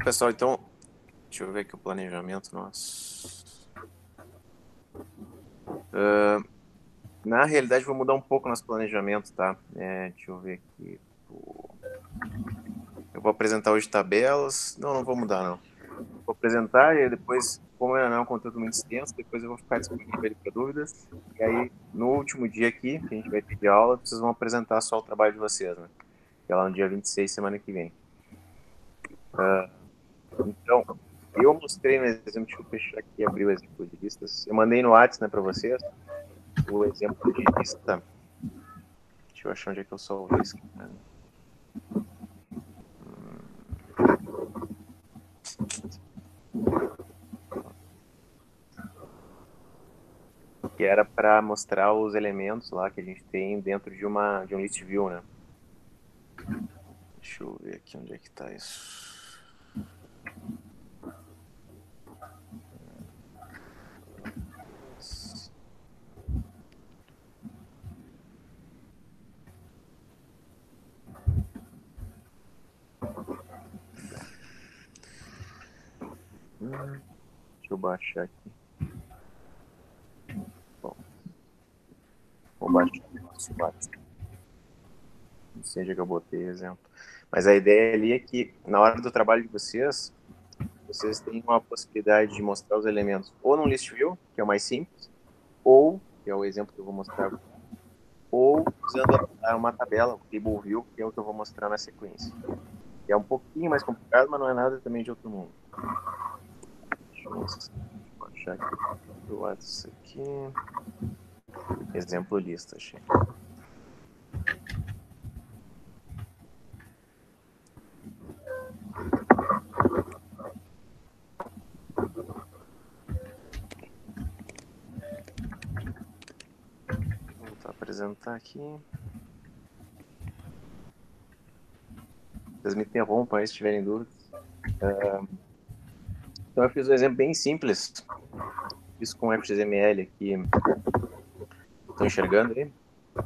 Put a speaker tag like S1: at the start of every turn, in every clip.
S1: pessoal, então, deixa eu ver aqui o planejamento nosso. Na realidade, vou mudar um pouco nosso planejamento, tá? Deixa eu ver aqui. Eu vou apresentar hoje tabelas. Não vou mudar, não. Vou apresentar e depois, como não é um conteúdo muito extenso, depois eu vou ficar disponível para dúvidas. E aí, no último dia aqui, que a gente vai ter de aula, vocês vão apresentar só o trabalho de vocês, né? Que é lá no dia 26, semana que vem. Então, eu mostrei no exemplo, deixa eu fechar aqui e abrir o exemplo de listas. Eu mandei no WhatsApp, né, para vocês, o exemplo de lista. Deixa eu achar onde é que eu salvei isso. Que era para mostrar os elementos lá que a gente tem dentro de um list view, né? Deixa eu ver aqui onde é que está isso. Deixa eu baixar aqui. Bom, vou baixar o nosso WhatsApp. Não seja que eu botei exemplo. Mas a ideia ali é que, na hora do trabalho de vocês, vocês têm uma possibilidade de mostrar os elementos ou num list view, que é o mais simples, ou, que é o exemplo que eu vou mostrar agora, ou usando uma tabela, o table view, que é o que eu vou mostrar na sequência. Que é um pouquinho mais complicado, mas não é nada também de outro mundo. Deixa eu achar aqui o WhatsApp aqui. Exemplo lista, achei. Vou voltar a apresentar aqui. Vocês me interrompam aí se tiverem dúvidas. Então eu fiz um exemplo bem simples. Fiz com XML aqui. Estão enxergando aí?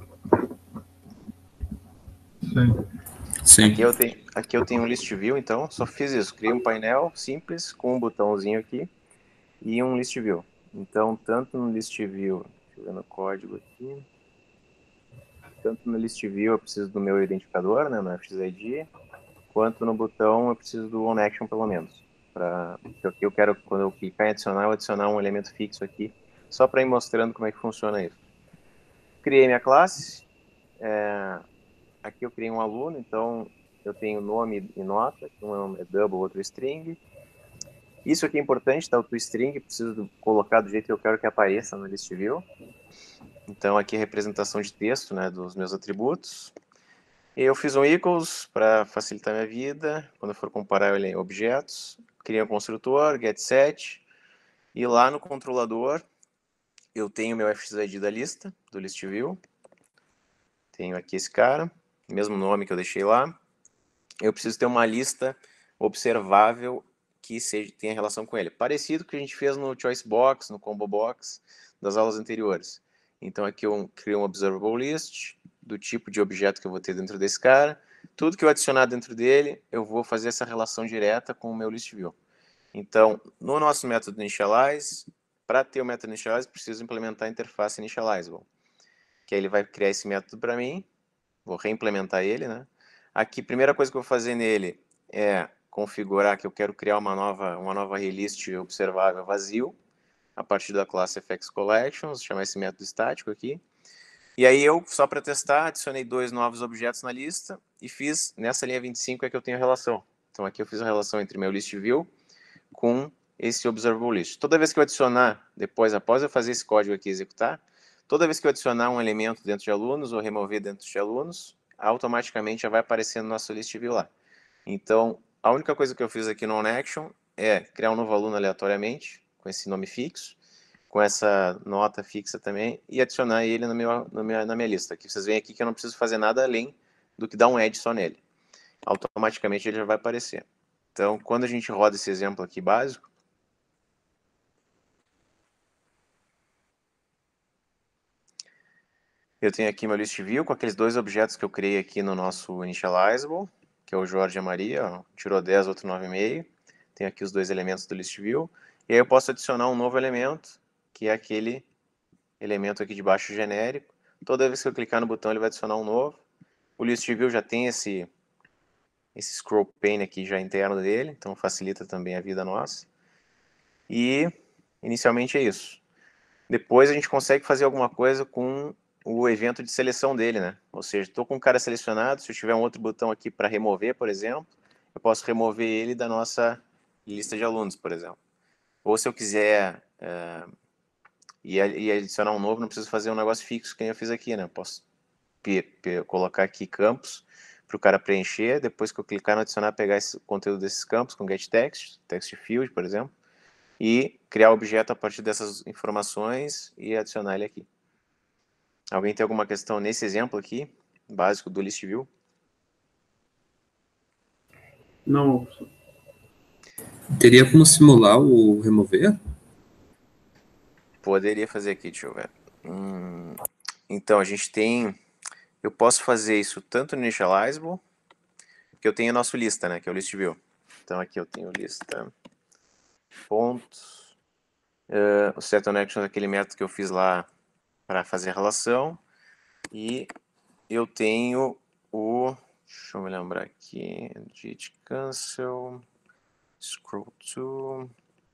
S2: Sim.
S1: Aqui eu tenho um list view, então só fiz isso. Criei um painel simples com um botãozinho aqui e um list view. Então, tanto no list view, deixa eu ver no código aqui, tanto no list view eu preciso do meu identificador, né, no FXID, quanto no botão eu preciso do onAction pelo menos. Porque eu quero, quando eu clicar em adicionar, eu adicionar um elemento fixo aqui, só para ir mostrando como é que funciona isso. Criei minha classe, aqui eu criei um aluno, então eu tenho nome e nota, um é double, outro string. Isso aqui é importante, tá? O toString, preciso colocar do jeito que eu quero que apareça no list view. Então aqui é a representação de texto, né, dos meus atributos. E eu fiz um equals para facilitar minha vida, quando eu for comparar objetos. Criei um construtor, getSet, e lá no controlador eu tenho meu FXID da lista, do list view. Tenho aqui esse cara, mesmo nome que eu deixei lá. Eu preciso ter uma lista observável que tenha relação com ele. Parecido com o que a gente fez no Choice Box, no Combo Box, das aulas anteriores. Então aqui eu crio um Observable List, do tipo de objeto que eu vou ter dentro desse cara. Tudo que eu adicionar dentro dele, eu vou fazer essa relação direta com o meu list view. Então, no nosso método initialize, para ter o método initialize, preciso implementar a interface initializable. Que aí ele vai criar esse método para mim, vou reimplementar ele, né? Aqui, primeira coisa que eu vou fazer nele é configurar que eu quero criar uma nova relist observável vazio, a partir da classe fxCollections, chamar esse método estático aqui. E aí eu, só para testar, adicionei 2 novos objetos na lista e fiz, nessa linha 25 é que eu tenho a relação. Então aqui eu fiz a relação entre meu list view com esse observable list. Toda vez que eu adicionar, após eu fazer esse código aqui executar, toda vez que eu adicionar um elemento dentro de alunos ou remover dentro de alunos, automaticamente já vai aparecer no nosso list view lá. Então, a única coisa que eu fiz aqui no onAction é criar um novo aluno aleatoriamente, com esse nome fixo, com essa nota fixa também, e adicionar ele na minha lista. Aqui vocês veem aqui que eu não preciso fazer nada além do que dar um add só nele. Automaticamente ele já vai aparecer. Então, quando a gente roda esse exemplo aqui básico, eu tenho aqui meu list view com aqueles 2 objetos que eu criei aqui no nosso initializable, que é o Jorge e a Maria, ó, tirou 10, outro 9,5. Tenho aqui os dois elementos do list view. E aí eu posso adicionar um novo elemento, que é aquele elemento aqui de baixo genérico. Toda vez que eu clicar no botão, ele vai adicionar um novo. O list view já tem esse scroll pane aqui já interno dele, então facilita também a vida nossa. E inicialmente é isso. Depois a gente consegue fazer alguma coisa com o evento de seleção dele, né? Ou seja, estou com um cara selecionado, se eu tiver um outro botão aqui para remover, por exemplo, eu posso remover ele da nossa lista de alunos, por exemplo. Ou se eu quiser e adicionar um novo, não preciso fazer um negócio fixo que eu fiz aqui, né? Eu posso colocar aqui campos para o cara preencher, depois que eu clicar no adicionar, pegar esse conteúdo desses campos com getText, text field, por exemplo, e criar o objeto a partir dessas informações e adicionar ele aqui. Alguém tem alguma questão nesse exemplo aqui, básico do list view?
S2: Não.
S3: Teria como simular o remover?
S1: Poderia fazer aqui, deixa eu ver. Então, a gente tem... Eu posso fazer isso tanto no Initializable, que eu tenho a nossa lista, né, que é o list view. Então, aqui eu tenho lista, pontos, o setOnAction é aquele método que eu fiz lá para fazer a relação, e eu tenho o... Deixa eu me lembrar aqui, edit cancel, scroll to...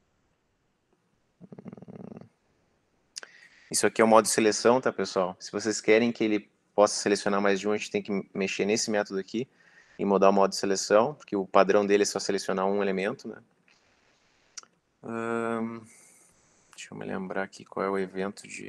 S1: Isso aqui é o modo de seleção, tá, pessoal? Se vocês querem que ele possa selecionar mais de um, a gente tem que mexer nesse método aqui e mudar o modo de seleção, porque o padrão dele é só selecionar um elemento, né? Deixa eu me lembrar aqui qual é o evento de...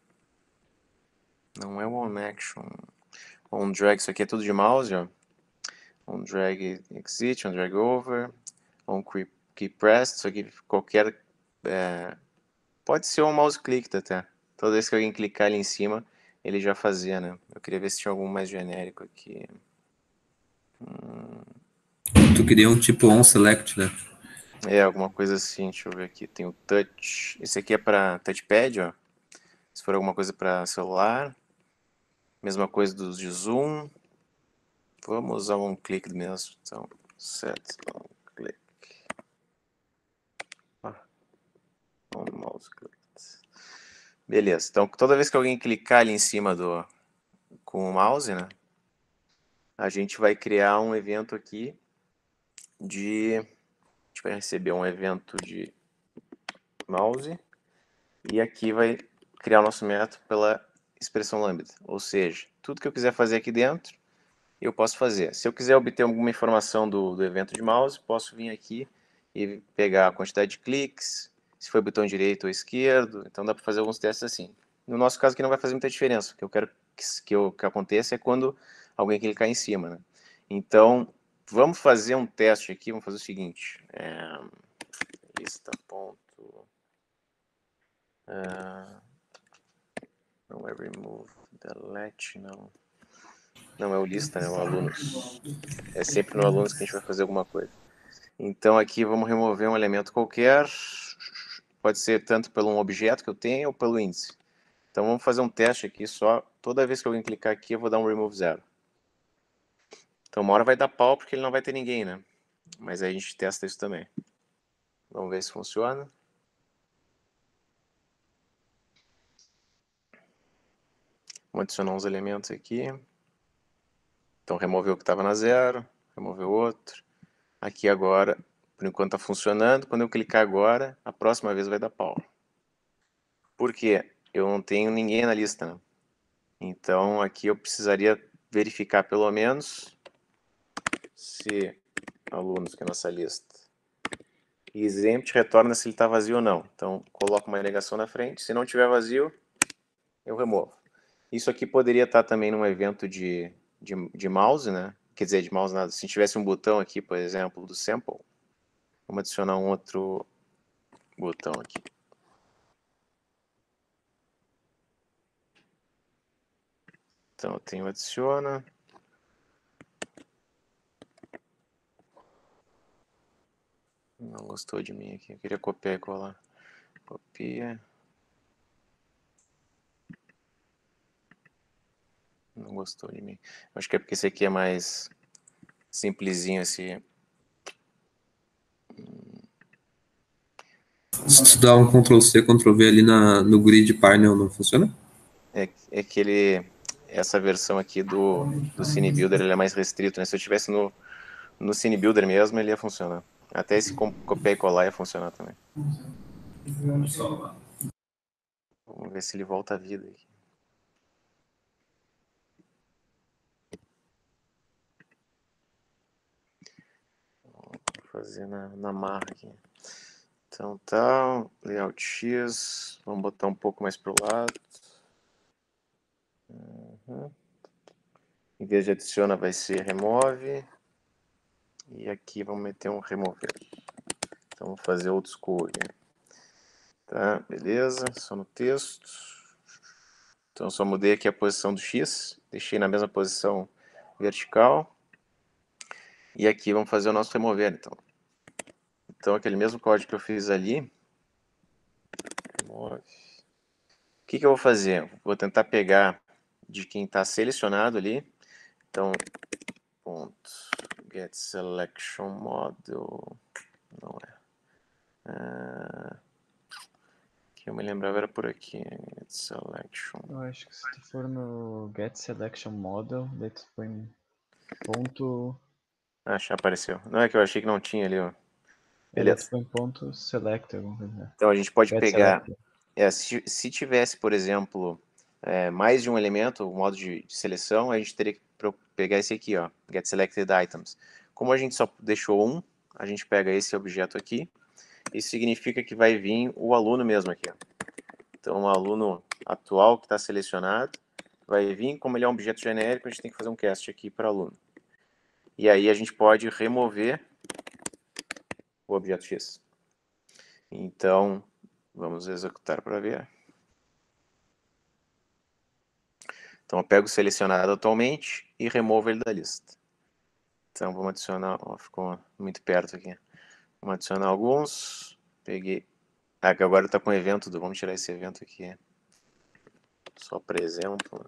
S1: Não é o onAction. OnDrag, isso aqui é tudo de mouse, ó. OnDrag exit, OnDrag over, OnKeyPressed, isso aqui qualquer... pode ser um mouse click até. Toda vez que alguém clicar ali em cima, ele já fazia, né? Eu queria ver se tinha algum mais genérico aqui.
S3: Tu queria um tipo onSelect, né?
S1: Alguma coisa assim, deixa eu ver aqui. Tem o touch. Esse aqui é para touchpad, ó. Se for alguma coisa para celular. Mesma coisa dos de zoom. Vamos usar um clique mesmo. Então, set on click. On mouse click. Beleza. Então, toda vez que alguém clicar ali em cima com o mouse, né? A gente vai criar um evento aqui de... A gente vai receber um evento de mouse. E aqui vai criar o nosso método pela expressão lambda. Ou seja, tudo que eu quiser fazer aqui dentro, eu posso fazer. Se eu quiser obter alguma informação do evento de mouse, posso vir aqui e pegar a quantidade de cliques, se foi botão direito ou esquerdo. Então dá para fazer alguns testes assim. No nosso caso aqui não vai fazer muita diferença. O que eu quero que aconteça é quando alguém clicar em cima, né? Então, vamos fazer um teste aqui. Vamos fazer o seguinte. Lista ponto... não é remove, delete, não. Não é o lista, é o alunos. É sempre no alunos que a gente vai fazer alguma coisa. Então aqui vamos remover um elemento qualquer. Pode ser tanto pelo um objeto que eu tenho ou pelo índice. Então vamos fazer um teste aqui só. Toda vez que alguém clicar aqui eu vou dar um remove zero. Então uma hora vai dar pau porque ele não vai ter ninguém, né? Mas aí a gente testa isso também. Vamos ver se funciona. Vamos adicionar uns elementos aqui. Então removeu o que estava na zero, removeu outro. Aqui agora, por enquanto está funcionando. Quando eu clicar agora, a próxima vez vai dar pau. Por quê? Eu não tenho ninguém na lista, né? Então aqui eu precisaria verificar pelo menos se alunos, que é a nossa lista, exempt retorna se ele está vazio ou não. Então coloco uma negação na frente. Se não tiver vazio, eu removo. Isso aqui poderia estar também num evento de mouse, né? Quer dizer, de mouse nada. Se tivesse um botão aqui, por exemplo, do sample, vamos adicionar um outro botão aqui. Então eu tenho adiciona. Não gostou de mim aqui. Eu queria copiar e colar. Copia. Não gostou de mim. Acho que é porque esse aqui é mais simplesinho, esse
S3: Se tu dá um Ctrl+C, Ctrl+V ali no grid painel, não funciona?
S1: É que essa versão aqui do Cine Builder ele é mais restrito, né? Se eu tivesse no Cine Builder mesmo, ele ia funcionar. Até esse copiar e colar ia funcionar também. Vamos ver se ele volta à vida aqui. Vou fazer na marra aqui. Então tá, layout X, vamos botar um pouco mais pro lado. Em vez de adiciona vai ser remove. E aqui vamos meter um remover. Então vou fazer old school aqui. Tá, beleza, só no texto. Então só mudei aqui a posição do X, deixei na mesma posição vertical. E aqui vamos fazer o nosso remover, então. Então aquele mesmo código que eu fiz ali. Remove. O que eu vou fazer? Vou tentar pegar de quem está selecionado ali. Então, ponto get selection model. Não é. Que eu me lembrava era por aqui. Get selection.
S2: Eu acho que se tu for no get selection model, daí tu põe ponto.
S1: Ah, já apareceu. Não é que eu achei que não tinha ali, ó.
S2: Daí tu
S1: Beleza.
S2: põe ponto select, alguma coisa. Né?
S1: Então a gente pode
S2: Get
S1: pegar.
S2: selector.
S1: Se tivesse, por exemplo, mais de um elemento, o modo de seleção, a gente teria que pegar esse aqui, ó, get selected items. Como a gente só deixou um, a gente pega esse objeto aqui. Isso significa que vai vir o aluno mesmo aqui, ó. Então o aluno atual que está selecionado vai vir, como ele é um objeto genérico, a gente tem que fazer um cast aqui para aluno. E aí a gente pode remover o objeto X. Então, vamos executar para ver. Então eu pego o selecionado atualmente e removo ele da lista. Então vamos adicionar, ó, ficou muito perto aqui. Vamos adicionar alguns. Peguei. Ah, que agora está com o evento vamos tirar esse evento aqui. Só para exemplo.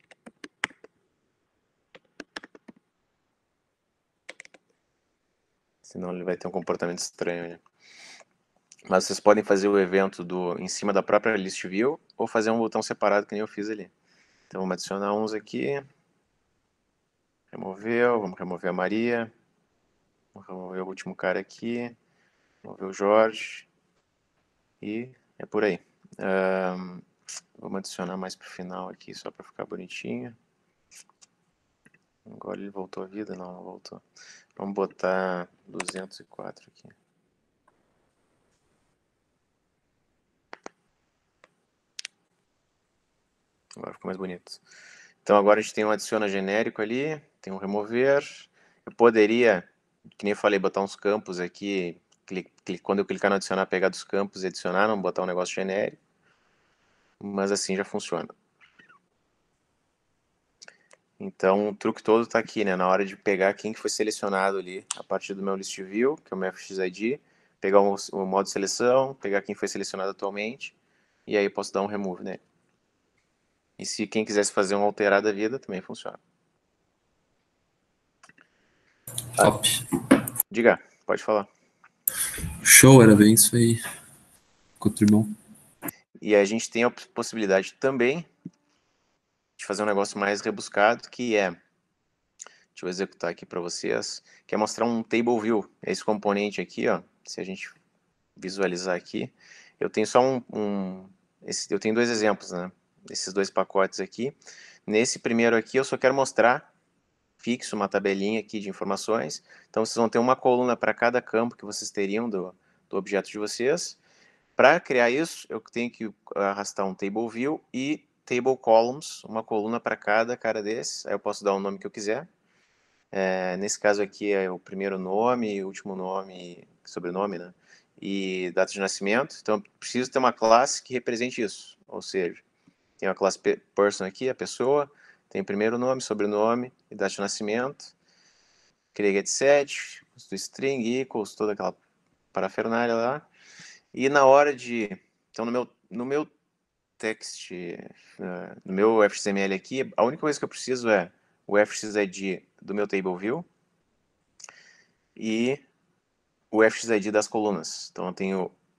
S1: Senão ele vai ter um comportamento estranho, né? Mas vocês podem fazer o evento em cima da própria list view ou fazer um botão separado que nem eu fiz ali. Então vamos adicionar uns aqui. Removeu, vamos remover a Maria. Vamos remover o último cara aqui. Remover o Jorge. E é por aí. Vamos adicionar mais pro final aqui, só para ficar bonitinho. Agora ele voltou à vida? Não, não voltou. Vamos botar 204 aqui. Agora ficou mais bonito. Então agora a gente tem um adiciona genérico ali, tem um remover. Eu poderia, que nem eu falei, botar uns campos aqui, quando eu clicar no adicionar, pegar dos campos e adicionar, não botar um negócio genérico. Mas assim já funciona. Então o truque todo está aqui, né? Na hora de pegar quem que foi selecionado ali, a partir do meu list view, que é o meu FXID, pegar o modo de seleção, pegar quem foi selecionado atualmente, e aí eu posso dar um remove nele. E se quem quisesse fazer um alterar da vida, também funciona.
S3: Top.
S1: Diga, pode falar.
S3: Show, era bem isso aí. Ficou bom.
S1: E a gente tem a possibilidade também de fazer um negócio mais rebuscado, que é, deixa eu executar aqui para vocês, que é mostrar um table view. Esse componente aqui, ó, se a gente visualizar aqui, eu tenho só eu tenho dois exemplos, né? Esses dois pacotes aqui. Nesse primeiro aqui, eu só quero mostrar fixo uma tabelinha aqui de informações. Então, vocês vão ter uma coluna para cada campo que vocês teriam do objeto de vocês. Para criar isso, eu tenho que arrastar um table view e table columns, uma coluna para cada cara desses. Aí eu posso dar o nome que eu quiser. Nesse caso aqui é o primeiro nome, último nome, sobrenome, né? E data de nascimento. Então eu preciso ter uma classe que represente isso. Ou seja, tem a classe person aqui, a pessoa, tem primeiro nome, sobrenome e data de nascimento. Criei getSet, do string equals, toda aquela parafernália lá. E na hora de... Então no meu text, no meu FXML aqui, a única coisa que eu preciso é o FXID do meu table view e o FXID das colunas. Então eu tenho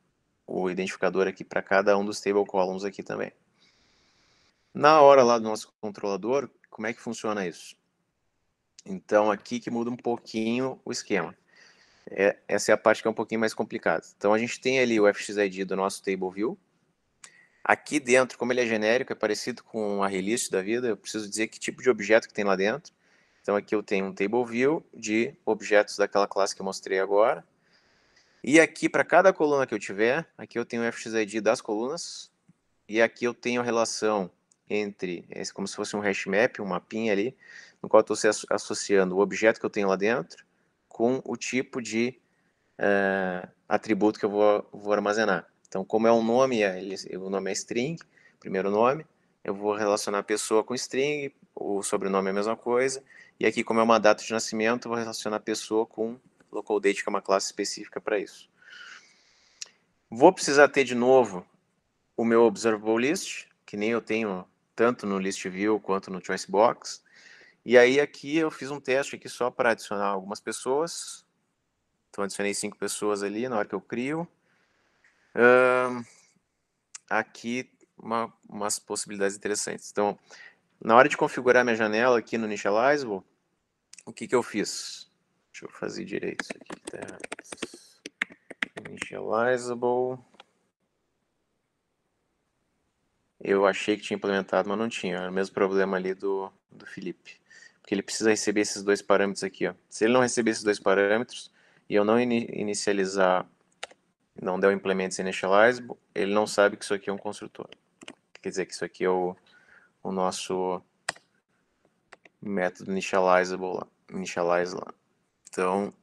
S1: o identificador aqui para cada um dos table columns aqui também. Na hora lá do nosso controlador, como é que funciona isso? Então, aqui que muda um pouquinho o esquema. Essa é a parte que é um pouquinho mais complicada. Então, a gente tem ali o fxid do nosso table view. Aqui dentro, como ele é genérico, é parecido com a release da vida, eu preciso dizer que tipo de objeto que tem lá dentro. Então, aqui eu tenho um table view de objetos daquela classe que eu mostrei agora. E aqui, para cada coluna que eu tiver, aqui eu tenho o fxid das colunas. E aqui eu tenho a relação entre, como se fosse um hash map, um mapinha ali, no qual eu estou associando o objeto que eu tenho lá dentro com o tipo de atributo que eu vou armazenar. Então, como é um nome, o nome é string, primeiro nome, eu vou relacionar a pessoa com string, o sobrenome é a mesma coisa, e aqui, como é uma data de nascimento, eu vou relacionar a pessoa com local date, que é uma classe específica para isso. Vou precisar ter de novo o meu observable list, que nem eu tenho tanto no list view quanto no choice box. E aí aqui eu fiz um teste aqui só para adicionar algumas pessoas. Então adicionei 5 pessoas ali na hora que eu crio. Aqui umas possibilidades interessantes. Então, na hora de configurar minha janela aqui no Initializable, o que eu fiz? Deixa eu fazer direito isso aqui. Tá? Initializable. Eu achei que tinha implementado, mas não tinha. Era o mesmo problema ali do Felipe. Porque ele precisa receber esses dois parâmetros aqui. Ó. Se ele não receber esses dois parâmetros e eu não inicializar, não der o implements initializable, ele não sabe que isso aqui é um construtor. Quer dizer que isso aqui é o nosso método initializable lá. Initialize lá. Então,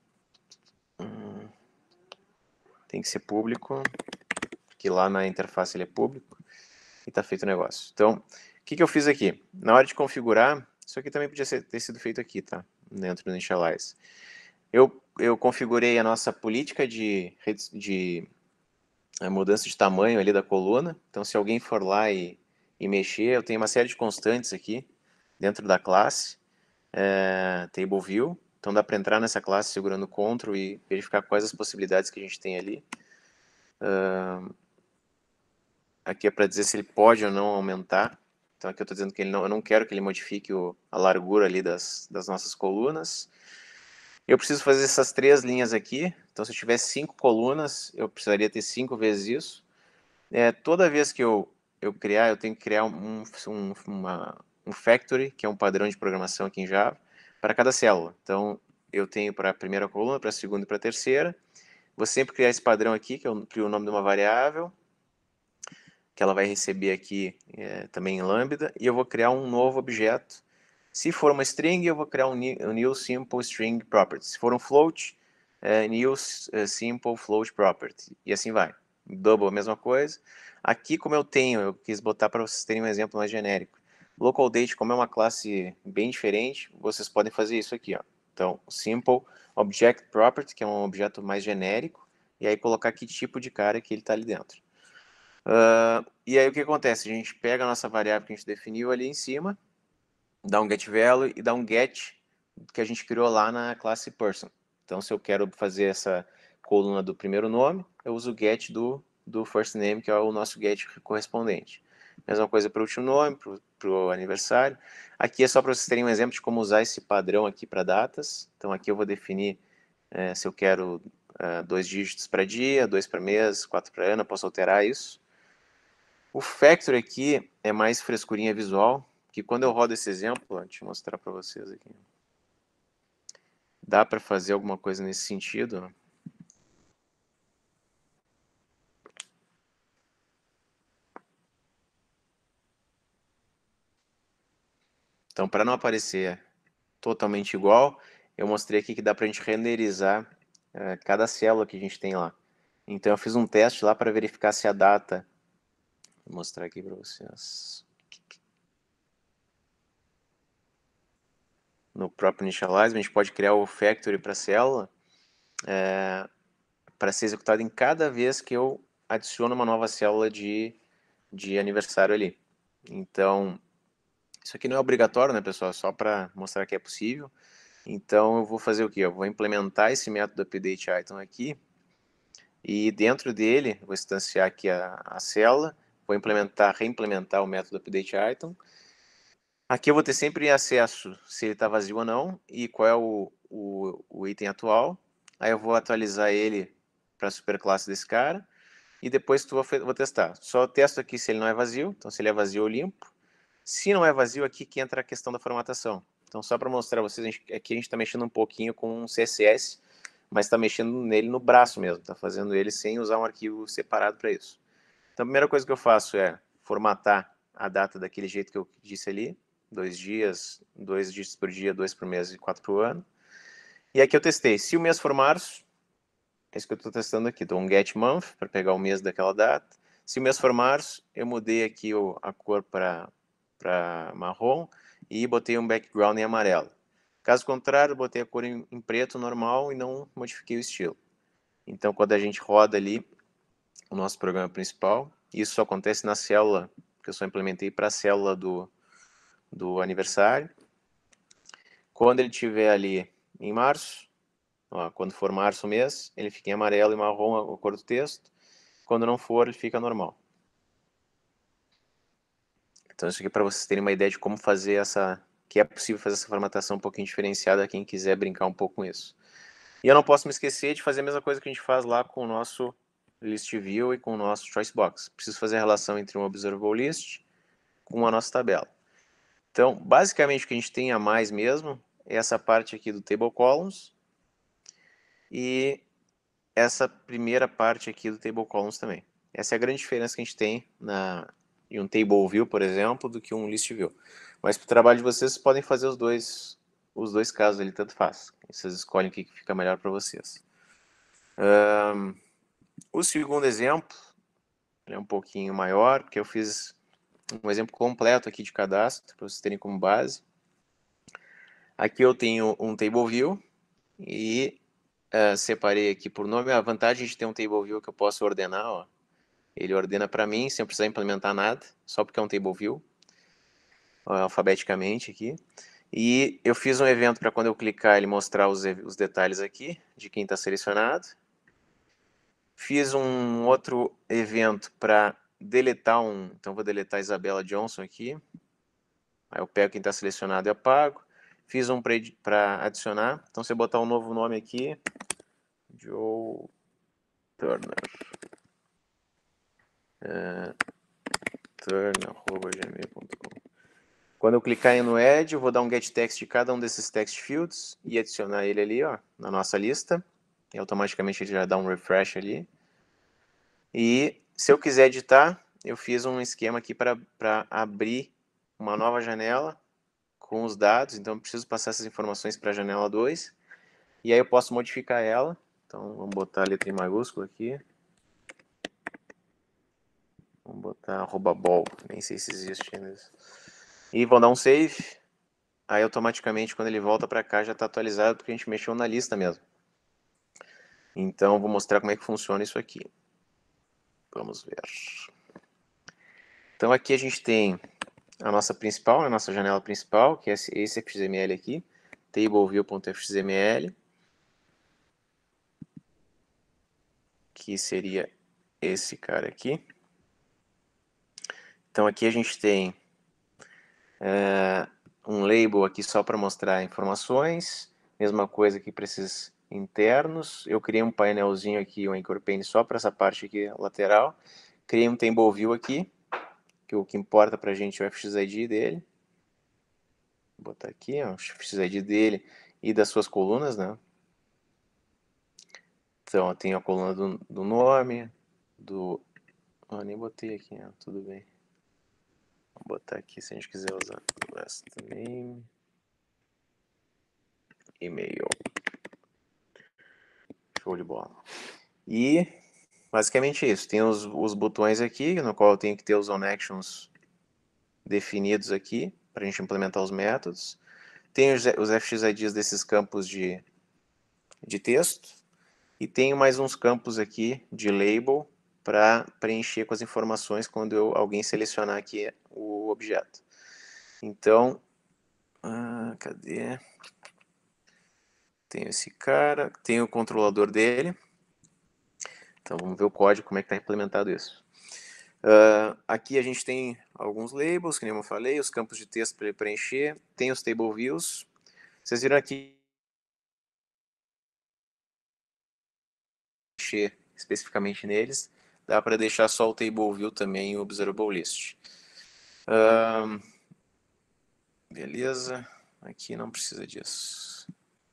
S1: tem que ser público, que lá na interface ele é público, e está feito o negócio. Então, o que eu fiz aqui? Na hora de configurar, isso aqui também podia ter sido feito aqui, tá? Dentro do Initialize. Eu configurei a nossa política de mudança de tamanho ali da coluna. Então, se alguém for lá e mexer, eu tenho uma série de constantes aqui dentro da classe, table view. Então, dá para entrar nessa classe segurando Ctrl e verificar quais as possibilidades que a gente tem ali. Aqui é para dizer se ele pode ou não aumentar. Então, aqui eu estou dizendo que eu não quero que ele modifique a largura ali das nossas colunas. Eu preciso fazer essas 3 linhas aqui. Então, se eu tivesse 5 colunas, eu precisaria ter 5 vezes isso. Toda vez que eu criar, eu tenho que criar um factory, que é um padrão de programação aqui em Java, para cada célula. Então, eu tenho para a primeira coluna, para a segunda e para a terceira. Vou sempre criar esse padrão aqui, que eu crio o nome de uma variável, que ela vai receber aqui também em Lambda, e eu vou criar um novo objeto. Se for uma string, eu vou criar um new simple string property. Se for um float, new simple float property. E assim vai. Double, a mesma coisa. Aqui, como eu quis botar para vocês terem um exemplo mais genérico. Local date, como é uma classe bem diferente, vocês podem fazer isso aqui, ó. Então, simple object property, que é um objeto mais genérico, e aí colocar que tipo de cara que ele está ali dentro. E aí o que acontece? A gente pega a nossa variável que a gente definiu ali em cima, dá um getValue e dá um get que a gente criou lá na classe person. Então, se eu quero fazer essa coluna do primeiro nome, eu uso o get do first name, que é o nosso get correspondente. Mesma coisa para o último nome, para o aniversário. Aqui é só para vocês terem um exemplo de como usar esse padrão aqui para datas. Então, aqui eu vou definir se eu quero 2 dígitos para dia, 2 para mês, 4 para ano, eu posso alterar isso. O factory aqui é mais frescurinha visual, que quando eu rodo esse exemplo, deixa eu mostrar para vocês aqui. Dá para fazer alguma coisa nesse sentido? Então, para não aparecer totalmente igual, eu mostrei aqui que dá para a gente renderizar cada célula que a gente tem lá. Então, eu fiz um teste lá para verificar se a data... Vou mostrar aqui para vocês. No próprio Initialize, a gente pode criar o factory para a célula para ser executado em cada vez que eu adiciono uma nova célula de aniversário ali. Então, isso aqui não é obrigatório, né, pessoal? Só para mostrar que é possível. Então, eu vou fazer o quê? Eu vou implementar esse método updateItem aqui E dentro dele, vou instanciar aqui a célula, vou reimplementar o método updateItem. Aqui eu vou ter sempre acesso se ele está vazio ou não e qual é o item atual. Aí eu vou atualizar ele para a superclasse desse cara e depois vou testar. Só testo aqui se ele não é vazio, então se ele é vazio eu limpo. Se não é vazio, aqui que entra a questão da formatação. Então só para mostrar a vocês, aqui a gente está mexendo um pouquinho com um CSS, mas está mexendo nele no braço mesmo, está fazendo ele sem usar um arquivo separado para isso. Então a primeira coisa que eu faço é formatar a data daquele jeito que eu disse ali, 2 dias por dia, 2 por mês e 4 por ano. E aqui eu testei, se o mês for março, é isso que eu estou testando aqui, dou um get month para pegar o mês daquela data. Se o mês for março, eu mudei aqui a cor para marrom e botei um background em amarelo. Caso contrário, eu botei a cor em preto normal e não modifiquei o estilo. Então, quando a gente roda ali o nosso programa principal, isso só acontece na célula, que eu só implementei para a célula do aniversário. Quando ele estiver ali em março, ó, quando for março o mês, ele fica em amarelo e marrom a cor do texto. Quando não for, ele fica normal. Então isso aqui é para vocês terem uma ideia de como fazer que é possível fazer essa formatação um pouquinho diferenciada, quem quiser brincar um pouco com isso. E eu não posso me esquecer de fazer a mesma coisa que a gente faz lá com o nosso list view e com o nosso choice box. Preciso fazer a relação entre um observable list com a nossa tabela. Então, basicamente o que a gente tem a mais mesmo é essa parte aqui do table columns e essa primeira parte aqui do table columns também. Essa é a grande diferença que a gente tem em um table view, por exemplo, do que um list view. Mas para o trabalho de vocês podem fazer os dois casos ali, tanto faz. Vocês escolhem o que fica melhor para vocês. O segundo exemplo é um pouquinho maior, porque eu fiz um exemplo completo aqui de cadastro, para vocês terem como base. Aqui eu tenho um table view e separei aqui por nome. A vantagem de ter um table view é que eu posso ordenar, ó. Ele ordena para mim, sem precisar implementar nada, só porque é um table view, alfabeticamente aqui. E eu fiz um evento para quando eu clicar ele mostrar os detalhes aqui, de quem está selecionado. Fiz um outro evento para deletar então vou deletar a Isabela Johnson aqui. Aí eu pego quem está selecionado e apago. Fiz um para adicionar, então você botar um novo nome aqui, Joe Turner. turner@gmail.com. Quando eu clicar no Add, eu vou dar um get text de cada um desses text fields e adicionar ele ali, ó, na nossa lista. E automaticamente ele já dá um refresh ali. E se eu quiser editar, eu fiz um esquema aqui para abrir uma nova janela com os dados. Então eu preciso passar essas informações para a janela 2. E aí eu posso modificar ela. Então vamos botar a letra em maiúscula aqui. Vamos botar @bol, nem sei se existe ainda isso. E vou dar um save. Aí automaticamente quando ele volta para cá já está atualizado porque a gente mexeu na lista mesmo. Então vou mostrar como é que funciona isso aqui. Vamos ver. Então aqui a gente tem a nossa principal, a nossa janela principal, que é esse XML aqui, tableview.xml, que seria esse cara aqui. Então aqui a gente tem um label aqui só para mostrar informações, mesma coisa aqui para esses internos. Eu criei um painelzinho aqui, um anchor pane só para essa parte aqui lateral. Criei um table view aqui, que o que importa para a gente é o FXID dele. Vou botar aqui, ó, o FXID dele e das suas colunas, né? Então, eu tenho a coluna do nome, nem botei aqui, né? Tudo bem. Vou botar aqui se a gente quiser usar last name, e-mail. Show de bola. E basicamente isso. Tem os botões aqui, no qual eu tenho que ter os onActions definidos aqui, para a gente implementar os métodos. Tem os FXIDs desses campos de texto. E tenho mais uns campos aqui de label para preencher com as informações quando alguém selecionar aqui o objeto. Então, cadê? Tem esse cara, tem o controlador dele. Então vamos ver o código, como é que está implementado isso. Aqui a gente tem alguns labels, que nem eu falei, os campos de texto para ele preencher, tem os table views. Vocês viram aqui mexer especificamente neles, dá para deixar só o table view também e o observable list. Beleza, aqui não precisa disso.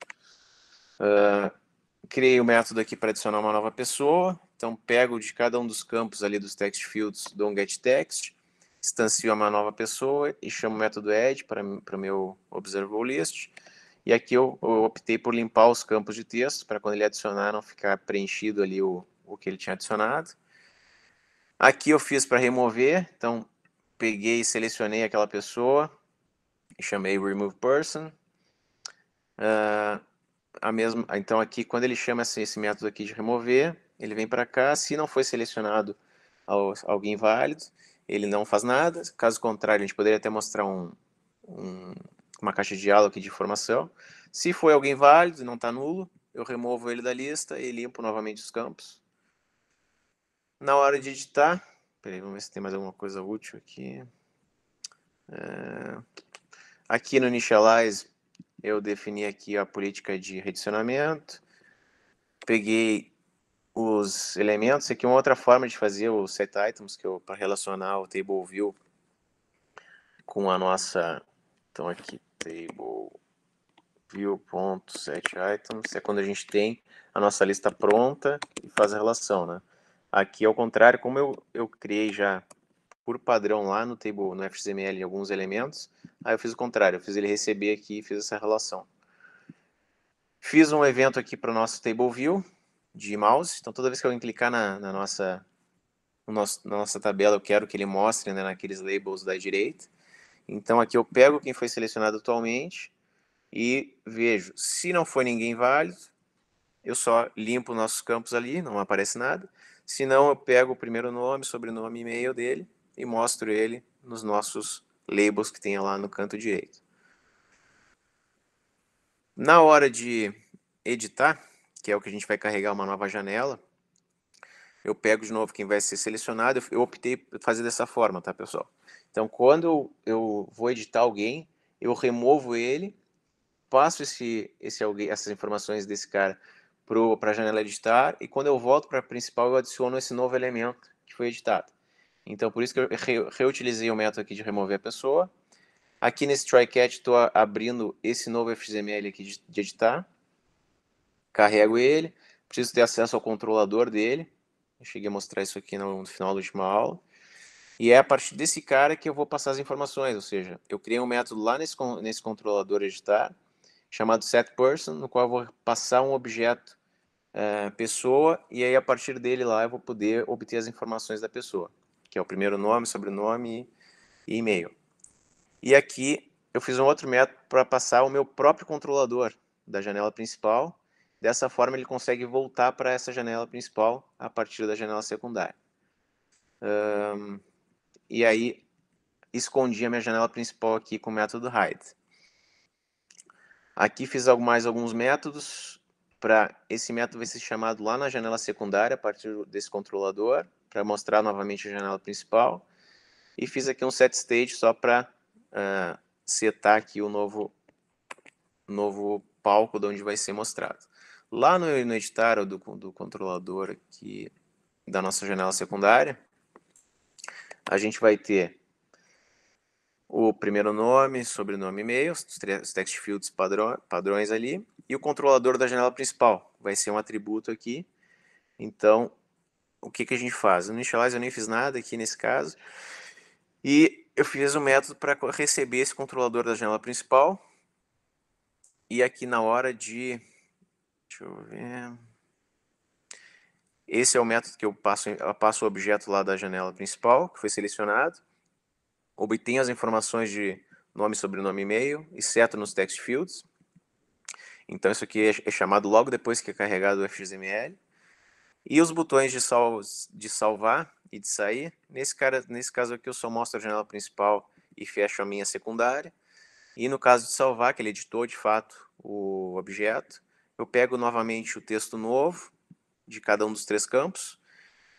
S1: Criei o método aqui para adicionar uma nova pessoa. Então, pego de cada um dos campos ali dos text fields, dou um getText, instancio uma nova pessoa e chamo o método add para o meu observable list. E aqui eu optei por limpar os campos de texto, para quando ele adicionar não ficar preenchido ali o que ele tinha adicionado. Aqui eu fiz para remover, então peguei e selecionei aquela pessoa e chamei remove person. Então aqui quando ele chama esse método aqui de remover, ele vem para cá, se não foi selecionado alguém válido, ele não faz nada, caso contrário a gente poderia até mostrar uma caixa de diálogo aqui de informação. Se foi alguém válido e não está nulo, eu removo ele da lista e limpo novamente os campos. Na hora de editar, peraí, vamos ver se tem mais alguma coisa útil aqui. Aqui no Initialize, eu defini aqui a política de redicionamento. Peguei os elementos. Aqui é uma outra forma de fazer o setItems, para relacionar o table view com a nossa... Então aqui, table view.setItems, é quando a gente tem a nossa lista pronta e faz a relação, né? Aqui, ao contrário, como eu criei já por padrão lá no table, no FXML, alguns elementos, aí eu fiz o contrário, eu fiz ele receber aqui e fiz essa relação. Fiz um evento aqui para o nosso table view de mouse, então toda vez que alguém clicar na nossa tabela, eu quero que ele mostre, né, naqueles labels da direita. Então aqui eu pego quem foi selecionado atualmente e vejo, se não foi ninguém válido, eu só limpo nossos campos ali, não aparece nada. Se não, eu pego o primeiro nome, sobrenome e e-mail dele e mostro ele nos nossos labels que tem lá no canto direito. Na hora de editar, que é o que a gente vai carregar uma nova janela, eu pego de novo quem vai ser selecionado. Eu optei por fazer dessa forma, tá, pessoal? Então, quando eu vou editar alguém, eu removo ele, passo essas informações desse cara para a janela editar, e quando eu volto para a principal, eu adiciono esse novo elemento que foi editado. Então, por isso que eu reutilizei o método aqui de remover a pessoa. Aqui nesse try-catch, estou abrindo esse novo XML aqui de editar. Carrego ele. Preciso ter acesso ao controlador dele. Eu cheguei a mostrar isso aqui no final da última aula. E é a partir desse cara que eu vou passar as informações. Ou seja, eu criei um método lá nesse controlador editar, chamado setPerson, no qual eu vou passar um objeto pessoa, e aí a partir dele lá eu vou poder obter as informações da pessoa, que é o primeiro nome, sobrenome e e-mail. E aqui eu fiz um outro método para passar o meu próprio controlador da janela principal. Dessa forma ele consegue voltar para essa janela principal a partir da janela secundária. E aí escondi a minha janela principal aqui com o método hide. Aqui fiz mais alguns métodos. Esse método vai ser chamado lá na janela secundária a partir desse controlador, para mostrar novamente a janela principal. E fiz aqui um setStage só para setar aqui o novo palco de onde vai ser mostrado. Lá no editar do controlador aqui da nossa janela secundária, a gente vai ter o primeiro nome, sobrenome e e-mail, os text fields padrões ali, e o controlador da janela principal. Vai ser um atributo aqui. Então, o que a gente faz? No initialize eu nem fiz nada aqui nesse caso. E eu fiz um método para receber esse controlador da janela principal. E aqui na hora de... Deixa eu ver... Esse é o método que eu passo o objeto lá da janela principal, que foi selecionado. Obtenho as informações de nome, sobrenome e e-mail e seto nos text fields. Então isso aqui é chamado logo depois que é carregado o FXML. E os botões de salvar e de sair. Nesse caso aqui eu só mostro a janela principal e fecho a minha secundária. E no caso de salvar, que ele editou de fato o objeto, eu pego novamente o texto novo de cada um dos três campos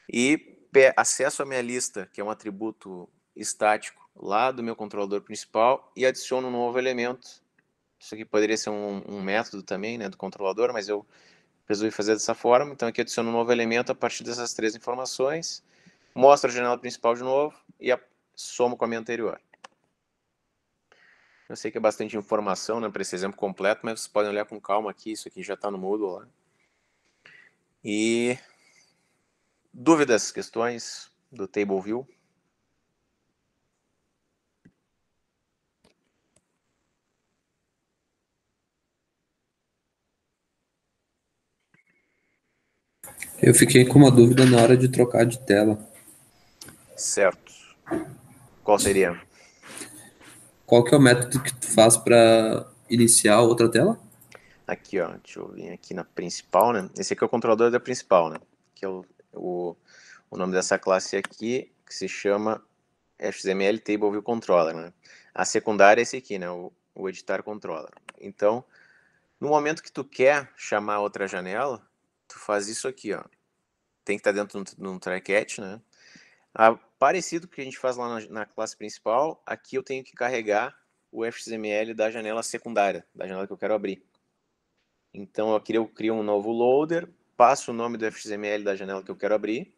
S1: e acesso a minha lista, que é um atributo estático, lá do meu controlador principal, e adiciono um novo elemento. Isso aqui poderia ser um método também, né, do controlador, mas eu resolvi fazer dessa forma. Então aqui adiciono um novo elemento a partir dessas 3 informações, mostro a janela principal de novo e somo com a minha anterior. Eu sei que é bastante informação, né, para esse exemplo completo, mas vocês podem olhar com calma aqui, isso aqui já está no Moodle lá. E dúvidas, questões do Table View?
S3: Eu fiquei com uma dúvida na hora de trocar de tela.
S1: Certo. Qual seria?
S3: Qual que é o método que tu faz para iniciar outra tela?
S1: Aqui, ó, deixa eu vir aqui na principal, né? Esse aqui é o controlador da principal, né? Que é o nome dessa classe aqui, que se chama XML Table View Controller, né? A secundária é esse aqui, né? O Editar Controller. Então, no momento que tu quer chamar outra janela, tu faz isso aqui, ó. Tem que estar dentro de um try catch, né? Parecido com o que a gente faz lá na classe principal, aqui eu tenho que carregar o XML da janela secundária, da janela que eu quero abrir. Então eu crio um novo loader, passo o nome do XML da janela que eu quero abrir,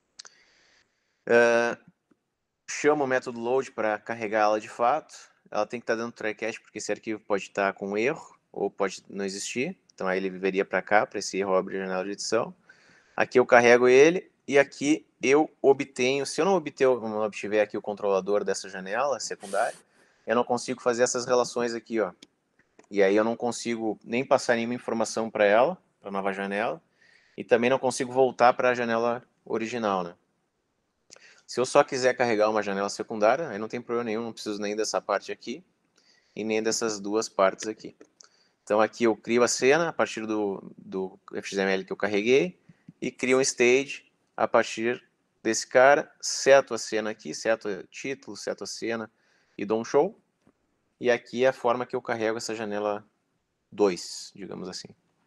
S1: chamo o método load para carregar ela de fato. Ela tem que estar dentro do try catch, porque esse arquivo pode estar com erro, ou pode não existir. Então aí ele viria para cá, para esse erro abrir a janela de edição. Aqui eu carrego ele, e aqui eu obtenho, se eu não obtiver aqui o controlador dessa janela secundária, eu não consigo fazer essas relações aqui, ó. E aí eu não consigo nem passar nenhuma informação para ela, para a nova janela, e também não consigo voltar para a janela original, né? Se eu só quiser carregar uma janela secundária, aí não tem problema nenhum, não preciso nem dessa parte aqui, e nem dessas duas partes aqui. Então aqui eu crio a cena a partir do XML que eu carreguei, e crio um stage a partir desse cara, seto a cena aqui, seto o título, seto a cena, e dou um show. E aqui é a forma que eu carrego essa janela 2, digamos assim.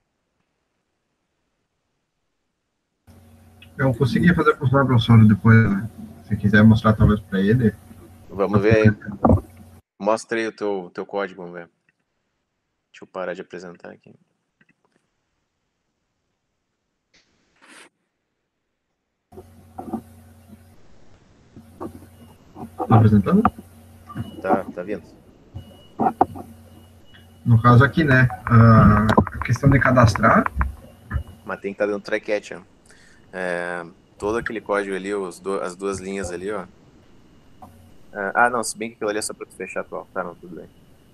S4: Eu consegui fazer funcionar para o Sônia depois, né? Se quiser mostrar talvez para ele.
S1: Vamos ver aí. Mostra aí o teu código, vamos ver. Deixa eu parar de apresentar aqui.
S4: Tá apresentando?
S1: Tá vindo.
S4: No caso aqui, né? A questão de cadastrar.
S1: Mas tem que estar dentro do try catch, ó. Todo aquele código ali, as duas linhas ali, ó. Não, se bem que aquilo ali é só para tu fechar atual. Tá, não, tudo bem.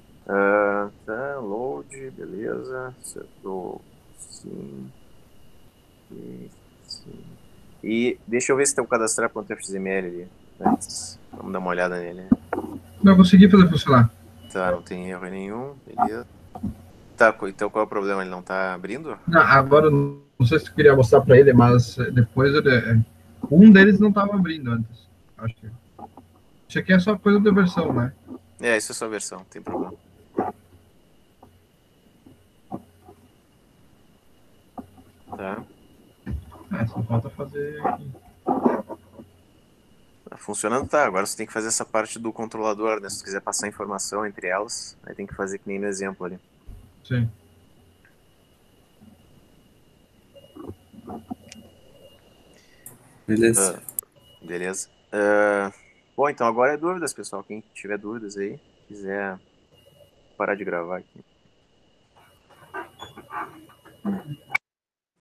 S1: Load, beleza. Setou sim. Sim. E deixa eu ver se tem um cadastrar.xml ali. Antes. Vamos dar uma olhada nele.
S4: Não consegui fazer funcionar.
S1: Tá, não tem erro nenhum, beleza. Tá, então qual é o problema? Ele não tá abrindo?
S4: Não, agora não sei se tu queria mostrar para ele, mas depois um deles não estava abrindo antes. Acho que. Isso aqui é só coisa da versão, né?
S1: Isso é só a versão, não tem problema. Tá.
S4: Só falta fazer aqui.
S1: Funcionando tá, agora você tem que fazer essa parte do controlador, né? Se você quiser passar informação entre elas, aí tem que fazer que nem no exemplo ali.
S4: Sim.
S3: Beleza.
S1: Beleza. Bom, então agora é dúvidas, pessoal. Quem tiver dúvidas aí, quiser parar de gravar aqui.